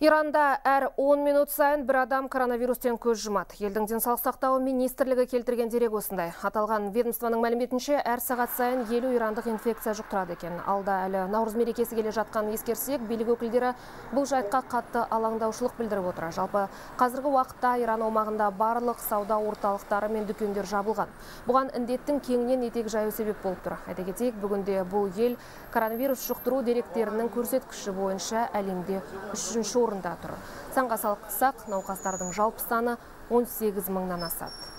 Иранда әр 10 минут сайын бір адам коронавирустен көз жұмады. Елдің денсаулық сақтау министрлігі келтірген дерек осындай. Аталған ведомствоның мәліметінше, әр сағат сайын 50 ирандық инфекция жұқтырады екен. Алда әлі Наурыз мерекесі келе жатқан ескерсек, билік өкілдері бұл жайтқа қатты алаңдаушылық білдіріп отыр. Жалпы қазіргі уақытта Иран аумағында барлық сауда орталықтары мен дүкендер жабылған. Бұған індеттің кеңінен етек жаю себеп болып тұр. Айта кетейік, бүгінде бұл ел коронавирус жұқтыру деректерінің көрсеткіші бойынша әлемде 3-ші орында тұр. Санға салсақ, науқастардың жалпы саны 18 мыңнан асады.